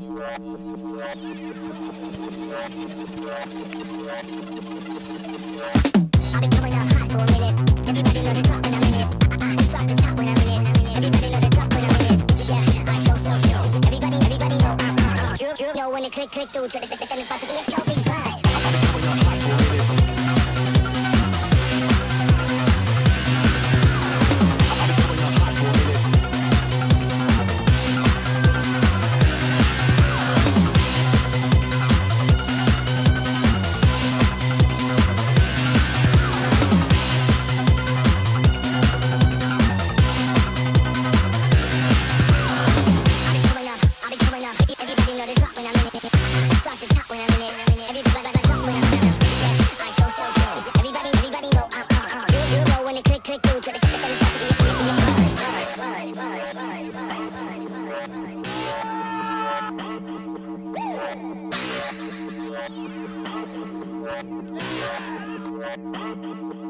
been coming up hot for a minute. Everybody know the drop when I'm in it. I drop the top when I'm in it. Everybody know the drop when I'm in it. Yeah, I flow so yo. Everybody know you know when it click through to the system is about to be a show big vibe. I've been coming up hot for a minute. Run.